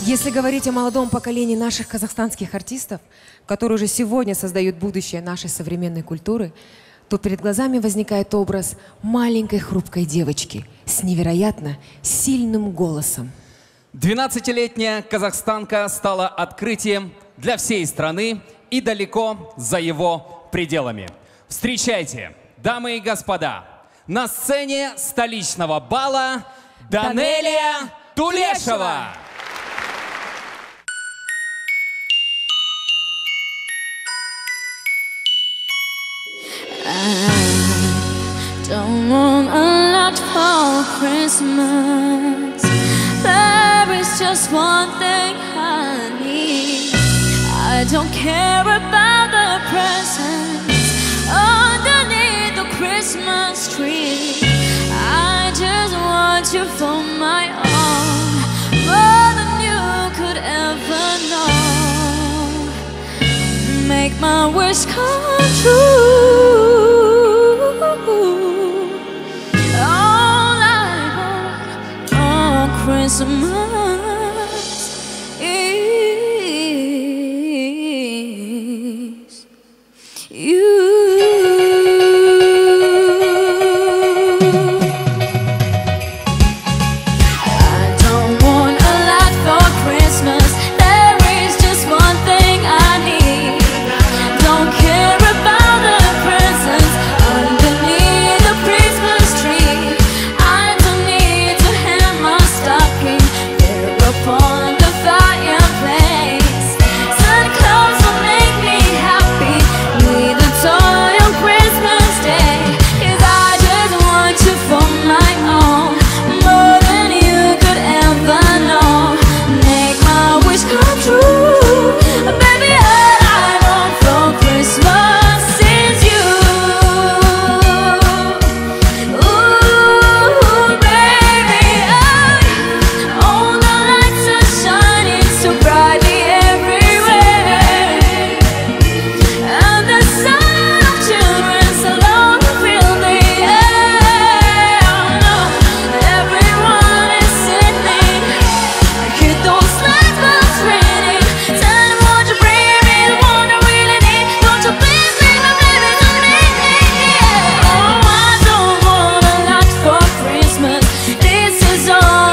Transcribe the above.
Если говорить о молодом поколении наших казахстанских артистов, которые уже сегодня создают будущее нашей современной культуры, то перед глазами возникает образ маленькой хрупкой девочки с невероятно сильным голосом. 12-летняя казахстанка стала открытием для всей страны и далеко за его пределами. Встречайте, дамы и господа, на сцене столичного бала Данелия Тулешева. I don't want a lot for Christmas. There is just one thing I need. I don't care about the presents underneath the Christmas tree. I just want you for my own, more than you could ever know. Make my wish come true. All I want on Christmas is you. This is all